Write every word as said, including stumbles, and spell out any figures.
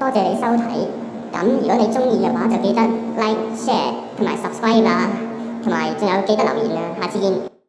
多謝你收睇。咁如果你中意嘅話，就記得 like、share 同埋 subscribe 啦，同埋仲有記得留言啊！下次見。